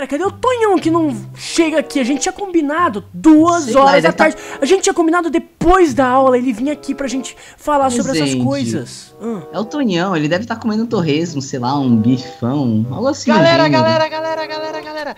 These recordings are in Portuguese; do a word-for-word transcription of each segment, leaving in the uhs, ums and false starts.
Pera, cadê o Tonhão que não chega aqui? A gente tinha combinado duas Sei lá, horas ele da deve tarde. A gente tinha combinado depois da aula ele vinha aqui pra gente falar sobre essas Gente. coisas. Hum. É o Tonhão, ele deve estar comendo um torresmo, sei lá, um bifão, algo assim. Galera, lindo. galera, galera, galera, galera.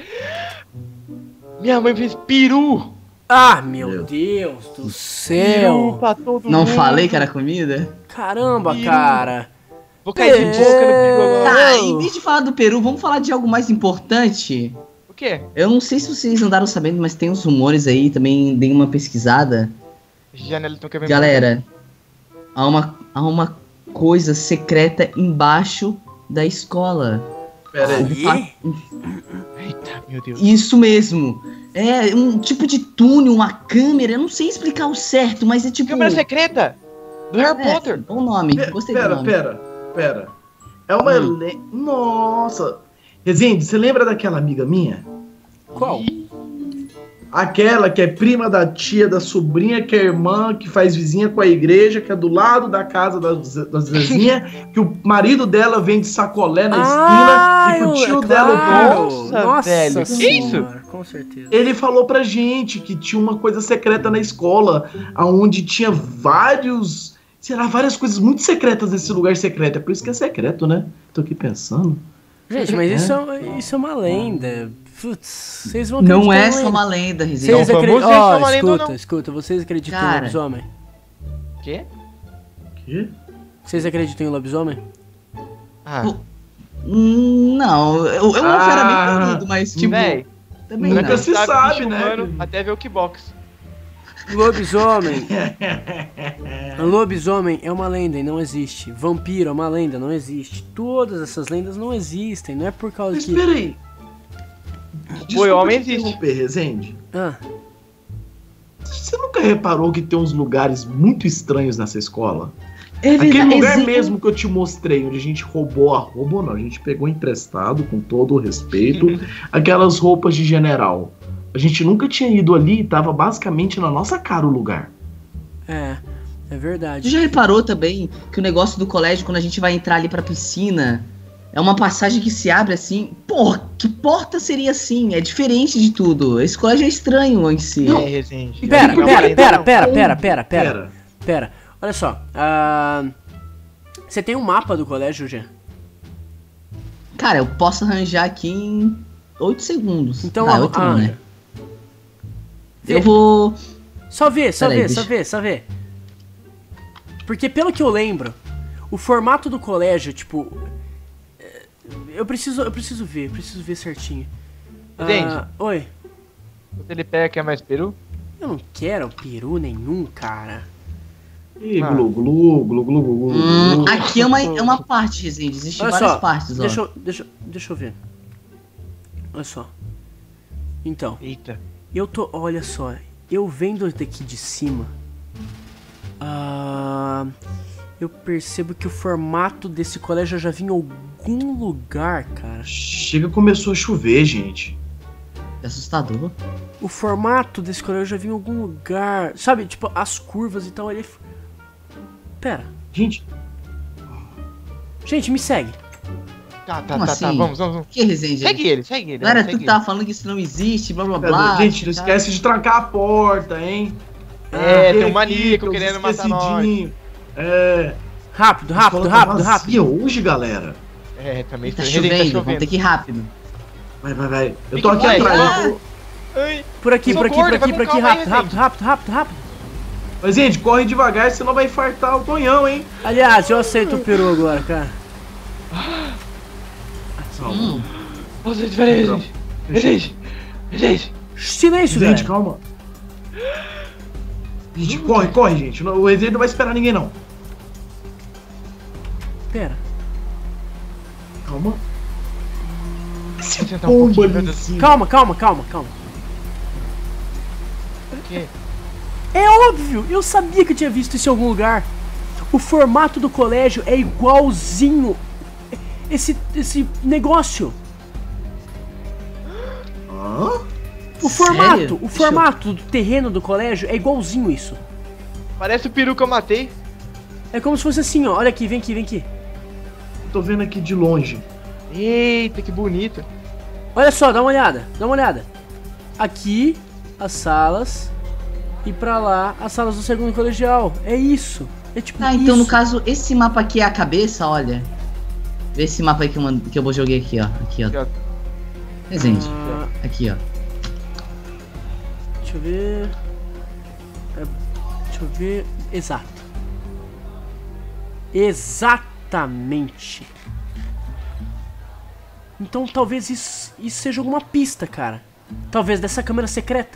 Minha mãe fez peru. Ah, meu Meu. Deus do Peru céu. pra todo Não mundo. falei que era comida? Caramba, Peru. cara. Vou cair de boca no peru agora. Tá, em vez de falar do Peru, vamos falar de algo mais importante. O quê? Eu não sei se vocês andaram sabendo, mas tem uns rumores aí, também dei uma pesquisada. Janela então quer ver. Galera, há uma, há uma coisa secreta embaixo da escola. Pera aí. Aí? Eita, meu Deus. Isso mesmo. É um tipo de túnel, uma câmera, eu não sei explicar o certo, mas é tipo... Câmera secreta do Harry É, Potter. bom nome, Pe- gostei do Pera, nome. pera, pera. É uma... Hum. le- Nossa. Rezende, você lembra daquela amiga minha? Qual? Aquela que é prima da tia, da sobrinha, que é irmã, que faz vizinha com a igreja, que é do lado da casa das, das vizinhas, que o marido dela vende sacolé na Ah, esquina, e que o eu- tio é dela, claro. o Nossa, Nossa velho, que senhora, com certeza. ele falou pra gente que tinha uma coisa secreta na escola, onde tinha vários, sei lá, várias coisas muito secretas nesse lugar secreto. É por isso que é secreto, né? Tô aqui pensando. Gente, mas isso é, isso é uma lenda. Putz, vocês vão Não acreditar é em só lenda. uma lenda, Rezende. Vocês Não, vamos acreditam? ver se é Ó, uma lenda ou escuta, não. escuta, vocês acreditam Cara. em lobisomem? Quê? Que? Vocês acreditam em lobisomem? Ah, Pô, Hum, Não, eu, eu não Ah. era bem peludo, mas tipo... véi. Também Nunca não. Nunca se se sabe, bicho né? humano até ver o Kickbox. Lobisomem. Lobisomem é uma lenda e não existe. Vampiro é uma lenda, não existe. Todas essas lendas não existem. Não é por causa Mas que. peraí. Boi homem te existe. interromper, Rezende. Ah, Você nunca reparou que tem uns lugares muito estranhos nessa escola? É Aquele verdade, lugar existe- mesmo que eu te mostrei, onde a gente roubou a roubou não, a gente pegou emprestado, com todo o respeito, aquelas roupas de general. A gente nunca tinha ido ali e tava basicamente na nossa cara o lugar. é. É Você verdade. já reparou também que o negócio do colégio, quando a gente vai entrar ali pra piscina, é uma passagem que se abre assim? Porra, que porta seria assim? É diferente de tudo. Esse colégio é estranho em si. É, Resende. Pera, Calma pera, aí. pera, pera, pera, pera, pera. Pera. Pera. Olha só. ah, Você tem um mapa do colégio, Jean? Cara, eu posso arranjar aqui em oito segundos. Então, ah, ó, oito não, arranja. né? Eu vou... Só vê, só Peraí, vê, só deixa- vê, só vê. Porque pelo que eu lembro, o formato do colégio, tipo. é, Eu preciso, eu preciso ver, eu preciso ver certinho. Ah, Entende? oi. Se ele pega quer mais peru? Eu não quero peru nenhum, cara. Ih, Ah. glu, glu, glu, glu, glu, glu, Hum, glu. aqui é uma, é uma parte, Resende. Existem Olha várias só, partes, ó. deixa, eu- deixa, eu- deixa eu ver. Olha só. Então, Eita. eu tô. Olha só, eu vendo daqui de cima. Ah, eu percebo que o formato desse colégio eu já vi em algum lugar, cara. Chega, começou a chover, gente. É assustador. O formato desse colégio eu já vi em algum lugar. Sabe, tipo, as curvas e tal. Ele. Pera. Gente, Gente, me segue. Tá, tá, Como tá, assim? tá. Vamos, vamos, vamos. Que Resende? Segue ele, segue ele. Não era segue tu que tava falando que isso não existe, blá blá pera, blá. gente, não tá? esquece de trancar a porta, hein? É, Aquele tem um aqui, maníaco os querendo matar nós. esquecidinhos. É. Rápido, a rápido, escola tá rápido, vazia rápido. hoje, galera. ele. É, também Tá Resende, chovendo, vamos ter que ir rápido. Vai, vai, vai. Eu Fique tô aqui mais, atrás. vai. eu tô- Ai, Por aqui, por aqui, por Socorro, aqui, vai por com aqui, calma aí, rápido, rápido, rápido, rápido, rápido. Mas, gente, corre devagar, senão vai infartar o Tonhão, hein? Aliás, eu aceito o peru agora, cara. Hum. Nossa, gente, peraí, gente. Resende. Resende. Silêncio, Gente, velho. calma. Gente, corre, corre, gente. O Rezende não vai esperar ninguém, não. Pera. Calma. Deixa eu tentar um Pomba pouquinho, ali meu em Deus. cima. Calma, calma, calma, calma. O quê? É óbvio, eu sabia que eu tinha visto isso em algum lugar. O formato do colégio é igualzinho esse, esse negócio. Hã? O Sério? formato, o Deixa eu- formato do terreno do colégio é igualzinho isso. Parece o peru que eu matei. É como se fosse assim, ó. Olha aqui, vem aqui, vem aqui. Tô vendo aqui de longe. Eita, que bonito. Olha só, dá uma olhada, dá uma olhada. Aqui, as salas. E pra lá, as salas do segundo colegial. É isso. É tipo Ah, então isso. no caso, esse mapa aqui é a cabeça, olha. Vê esse mapa aí que eu, mand... que eu joguei aqui, ó. Aqui, ó. Aqui, ó. Presente. Ah, Aqui, ó. deixa eu ver. É, deixa eu ver. Exato. Exatamente. Então talvez isso, isso seja alguma pista, cara. Talvez dessa câmera secreta.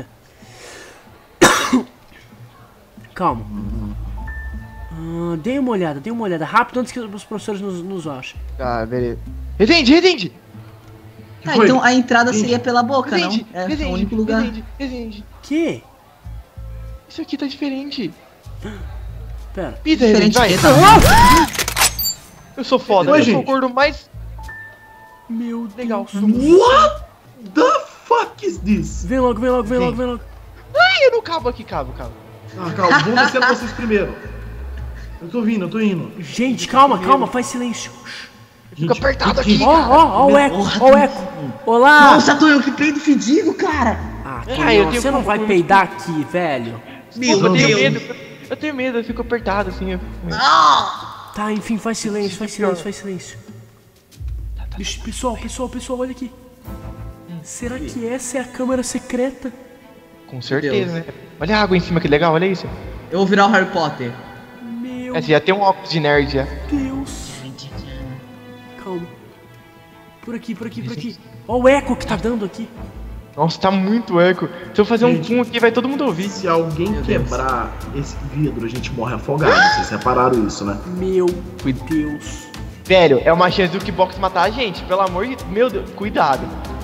Calma. Ah, dê uma olhada, dê uma olhada rápido antes que os professores nos, nos achem. Tá, beleza. Resende, Resende! Ah, foi? então a entrada seria pela boca, Resende, não? É Resende, o único lugar. Resende, Resende. Que? Isso aqui tá diferente. Pera. Pisa, Diferente Resende, vai. que tá? Eu sou foda, Oi, eu sou o gente. gordo mais Meu legal. Deus. What the fuck is this? Vem logo, vem logo, vem Vem. logo, vem logo. Ai, eu não cabo aqui, cabo, cabo. Ah, calma, vamos descer vocês primeiro. Eu tô vindo, eu tô indo. Gente, calma, calma, faz silêncio. Fica Gente, apertado que- aqui. Ó, ó, ó o eco, ó o eco. Olá. Nossa, Tonhão, que peido fedido, cara! Ah, Ah, Tonhão, eu tenho você não vai como- peidar aqui, velho. Meu eu tenho Deus! medo. Eu tenho medo, eu fico apertado assim. Eu... Tá, enfim, faz silêncio, faz silêncio, faz silêncio. Bicho, pessoal, pessoal, pessoal, olha aqui. Será que essa é a câmera secreta? Com certeza, Deus. né? Olha a água em cima, que legal, olha isso. Eu vou virar o Harry Potter. Meu É, você já tem um óculos de nerd já. Deus. Calma. Por aqui, por aqui, por aqui. Ó o eco que tá dando aqui. Nossa, tá muito eco. Se eu fazer um Gente. pum aqui, vai todo mundo ouvir. Se alguém Meu Deus. quebrar esse vidro, a gente morre afogado. Vocês repararam isso, né? Meu Deus. Velho, é uma chance do Kickbox matar a gente. Pelo amor de Meu Deus, cuidado.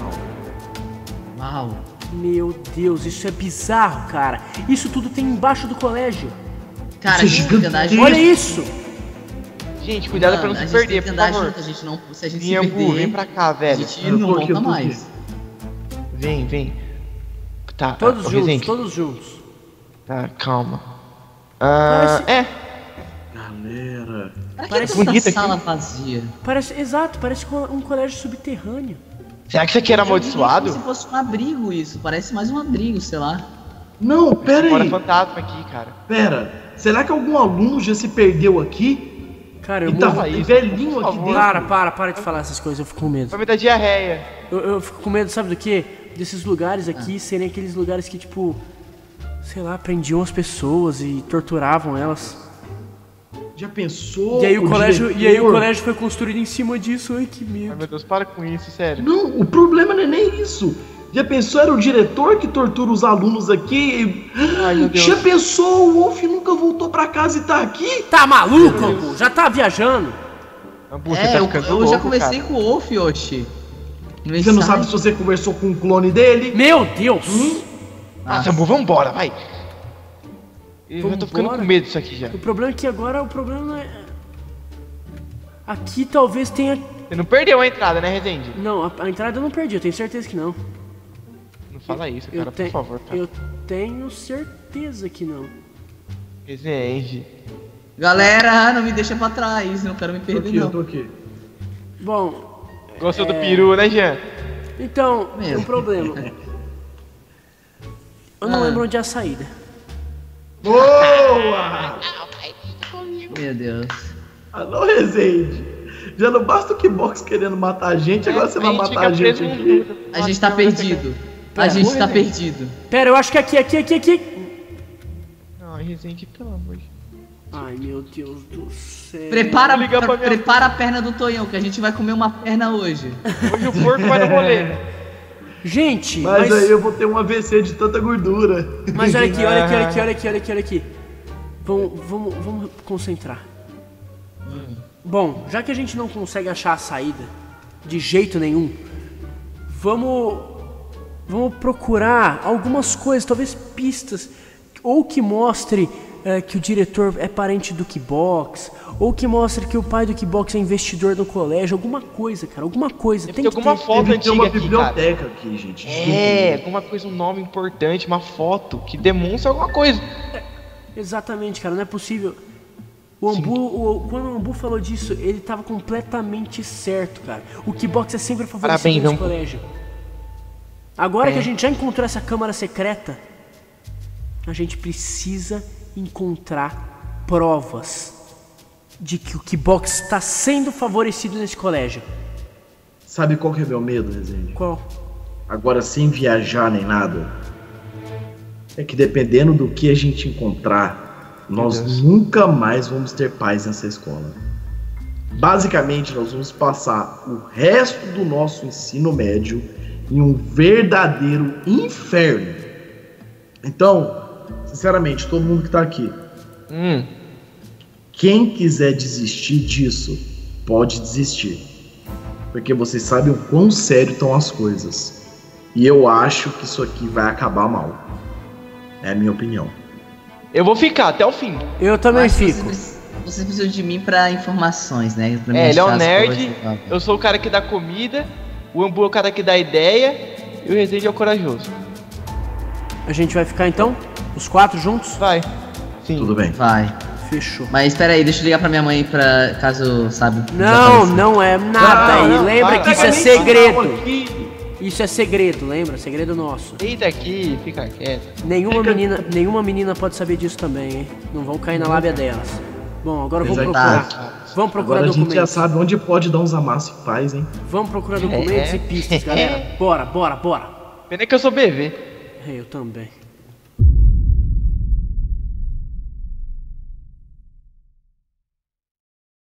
Uau. Meu Deus, isso é bizarro, cara. Isso tudo tem embaixo do colégio. Cara, a Isso é gente tem que andar gigantesco. junto. Olha isso. Gente, cuidado pra Mano, não a se gente perder, tem que por andar favor. junto, a gente não, se a gente se Minhambu, perder, vem pra cá, a velho. gente Eu não tô aqui, eu volta tô aqui. mais. Vem, vem. Tá, Todos ah, juntos, Resende. todos juntos. Tá, calma. Ah, Parece- é. Galera. Pra que Parece tanta bonito aqui. sala vazia? Parece, exato, parece um colégio subterrâneo. Será que isso aqui era Eu diria amaldiçoado? como se fosse um abrigo isso, parece mais um abrigo, sei lá. Não, pera Fora aí. fantasma aqui, cara. Pera. Será que algum aluno já se perdeu aqui? Cara, eu E tá morro. isso, velhinho por aqui favor. dentro? Para, para, para de falar essas coisas, eu fico com medo. Vai me dar diarreia. Eu, eu fico com medo, sabe do quê? Desses lugares aqui serem aqueles lugares que, tipo, sei lá, prendiam as pessoas e torturavam elas. Já pensou? E aí o, colégio, e aí o diretor? colégio foi construído em cima disso. Ai, que Ai, medo. meu Deus, para com isso, sério. Não, o problema não é nem isso. Já pensou, era o diretor que tortura os alunos aqui? Ai, meu Deus. Já pensou, o Wolf nunca voltou pra casa e tá aqui? Tá maluco, pô? Já tá viajando? Ambu, você É, tá eu, ficando eu louco, já conversei cara. com o Wolf, Yoshi. No Você não ensaio. sabe se você conversou com o clone dele? Meu Deus! Nossa, Ambu, vambora, vai. Eu já tô Vambora? ficando com medo disso aqui já. O problema é que agora o problema não é. Aqui talvez tenha. Você não perdeu a entrada, né, Resende? Não, a, a entrada eu não perdi, eu tenho certeza que não. Não fala isso, Eu, cara, te- por favor, cara. eu tenho certeza que não. Resende. Galera, não me deixa pra trás, não quero me Tô perder aqui, eu não. tô aqui. Bom, Gostou do peru, né, Jean? então, tem um Mesmo. problema. Eu não Ah. lembro onde é a saída. Boa! Meu Deus. Alô, Rezende. Já não basta o Kickbox querendo matar a gente, agora você vai matar a gente aqui. A gente tá perdido. A gente tá perdido. Pera, eu acho que é aqui, aqui, aqui, aqui. Não, Resende, pelo amor de Ai, meu Deus do céu. Prepara, Vou ligar pra minha- prepara a perna do Tonhão, que a gente vai comer uma perna hoje. Hoje o porco vai no rolê. Gente, Mas, mas, aí eu vou ter um A V C de tanta gordura. mas olha aqui, olha aqui, olha aqui, olha aqui, olha aqui, olha aqui. Vamos, vamos, vamos concentrar. Bom, já que a gente não consegue achar a saída de jeito nenhum, vamos, vamos procurar algumas coisas, talvez pistas, ou que mostre eh, que o diretor é parente do Kickbox, ou que mostre que o pai do Kickbox é investidor do colégio, alguma coisa, cara, alguma coisa. Deve Tem ter que alguma ter. foto Deve ter antiga uma aqui, cara. biblioteca aqui, gente. É, alguma coisa, um nome importante, uma foto que demonstra alguma coisa. Exatamente, cara, não é possível. O Ambu, o- quando o Ambu falou disso, ele tava completamente certo, cara. O Kickbox é sempre favorecido Parabéns, nesse Ambu. colégio. Agora É. que a gente já encontrou essa câmara secreta, a gente precisa encontrar provas de que o Kibox está sendo favorecido nesse colégio. Sabe qual que é meu medo, Rezende? Qual? Agora, sem viajar nem nada, é que dependendo do que a gente encontrar, nós Deus. nunca mais vamos ter paz nessa escola. Basicamente, nós vamos passar o resto do nosso ensino médio em um verdadeiro inferno. Então, sinceramente, todo mundo que tá aqui, Hum. quem quiser desistir disso, pode desistir. Porque vocês sabem o quão sério estão as coisas. E eu acho que isso aqui vai acabar mal. É a minha opinião. Eu vou ficar até o fim. Eu Eu também acho que fico. Vocês, vocês precisam de mim pra informações, né? Pra me É, ele é achar um as nerd, coisas. eu sou o cara que dá comida, o Ambu é o cara que dá ideia e o Rezende é o corajoso. A gente vai ficar então? Os quatro juntos? Vai. Sim. Tudo bem. Vai. Fechou. Mas espera aí, deixa eu ligar pra minha mãe pra caso, sabe. Não, desapareça. não é nada Não, aí. não, Lembra vai, que isso vai, é vai, segredo. Isso é segredo, lembra? Segredo nosso. Deita aqui, fica quieto. Nenhuma menina, nenhuma menina pode saber disso também, hein? Não vão cair na lábia delas. Bom, agora vamos Exato. procurar. Vamos procurar Agora a gente já documentos. sabe onde pode dar uns amassos em paz, hein? Vamos procurar documentos É. e pistas, galera. Bora, bora, bora. Pena que eu sou B V. Eu também.